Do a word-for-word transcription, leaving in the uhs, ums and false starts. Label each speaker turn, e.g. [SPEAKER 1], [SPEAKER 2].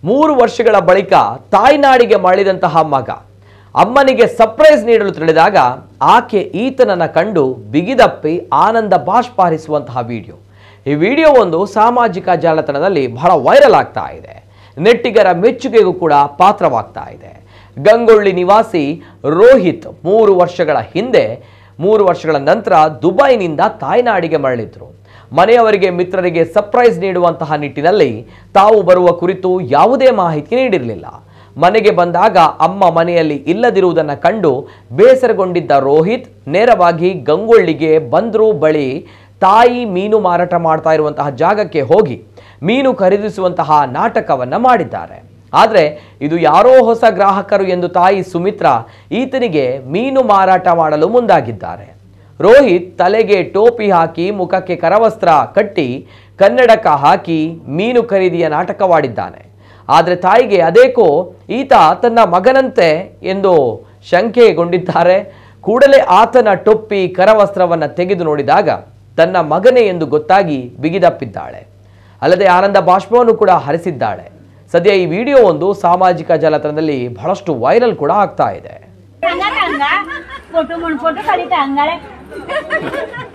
[SPEAKER 1] ಮೂರು ವರ್ಷಗಳ ಬಳಿಕ ತಾಯ್ನಾಡಿಗೆ ಮರಳಿದಂತಹ ಮಗ ಅಮ್ಮನಿಗೆ ಸರ್ಪ್ರೈಸ್ ನೀಡಲು ತಿಳಿದಾಗ ಆಕೆ ಈತನನ್ನ ಕಂಡು ಬಿಗಿದಪ್ಪಿ ಆನಂದ ಬಾಷ್ಪಾರಿಸುವಂತಹ ವಿಡಿಯೋ. ಈ ವಿಡಿಯೋ ಒಂದು ಸಾಮಾಜಿಕ ಜಾಲತಾಣದಲ್ಲಿ ಬಹಳ ವೈರಲ್ ಆಗ್ತಾ ಇದೆ. ನೆಟ್ಟಿಗರ ಮೆಚ್ಚುಗೆಗೂ ಕೂಡ ಪಾತ್ರವಾಗ್ತಾ ಇದೆ. ಗಂಗೊಳ್ಳಿ ನಿವಾಸಿ ರೋಹಿತ್ ಮೂರು ವರ್ಷಗಳ ಹಿಂದೆ ಮೂರು ವರ್ಷಗಳ ನಂತರ ದುಬೈನಿಂದ ತಾಯ್ನಾಡಿಗೆ ಮರಳಿದ್ರು. ಮನೆಯವರಿಗೆ ಮಿತ್ರರಿಗೆ ಸರ್ಪ್ರೈಸ್ ನೀಡುವಂತಹ ನಿಟ್ಟಿನಲ್ಲಿ ತಾವು ಬರುವ ಕುರಿತು ಯಾವುದೇ ಮಾಹಿತಿ ನೀಡಿರಲಿಲ್ಲ. ಮನೆಗೆ ಬಂದಾಗ ಅಮ್ಮ ಮನೆಯಲ್ಲಿ ಇಲ್ಲದಿರುವುದನ್ನು ಕಂಡು ಬೇಸರಗೊಂಡಿದ್ದ ರೋಹಿತ್ ನೇರವಾಗಿ ಗಂಗೊಳ್ಳಿಗೆ ಬಂದ್ರು ಬಳಿ ತಾಯಿ ಮೀನು ಮಾರಾಟ ಮಾಡ್ತಾ ಇರುವಂತಹ ಜಾಗಕ್ಕೆ ಹೋಗಿ ಮೀನು ಖರೀದಿಸುವಂತಹ ನಾಟಕವನ್ನ ಮಾಡಿದ್ದಾರೆ. ಆದರೆ ಇದು ಯಾರೋ ಹೊಸ ಗ್ರಾಹಕರು ಎಂದು ತಾಯಿ ಸುಮಿತ್ರಾ ಈತನಿಗೆ ಮೀನು ಮಾರಾಟ ಮಾಡಲು ಮುಂದಾಗಿದ್ದಾರೆ. ರೋಹಿತ್ ತಲೆಗೆ ಟೋಪಿ ಹಾಕಿ ಮುಖಕ್ಕೆ ಕರವಸ್ತ್ರ ಕಟ್ಟಿ ಕನ್ನಡಕ ಹಾಕಿ ಮೀನು ಖರೀದಿಯ ನಾಟಕವಾಡಿದ್ದಾನೆ. ಆದರೆ ತಾಯಿಗೆ ಅದೇಕೋ ಈತ ತನ್ನ ಮಗನಂತೆ ಎಂದು ಶಂಕೆಗೊಂಡಿದ್ದಾರೆ. ಕೂಡಲೇ ಆತನ ಟೊಪ್ಪಿ ಕರವಸ್ತ್ರವನ್ನು ತೆಗೆದು ನೋಡಿದಾಗ ತನ್ನ ಮಗನೇ ಎಂದು ಗೊತ್ತಾಗಿ ಬಿಗಿದಪ್ಪಿದ್ದಾಳೆ. ಅಲ್ಲದೆ ಆನಂದ ಬಾಷ್ಪವನ್ನು ಕೂಡ ಹರಿಸಿದ್ದಾಳೆ. ಸದ್ಯ ಈ ವಿಡಿಯೋ ಒಂದು ಸಾಮಾಜಿಕ ಜಾಲತಾಣದಲ್ಲಿ ಬಹಳಷ್ಟು ವೈರಲ್ ಕೂಡ ಆಗ್ತಾ ಇದೆ.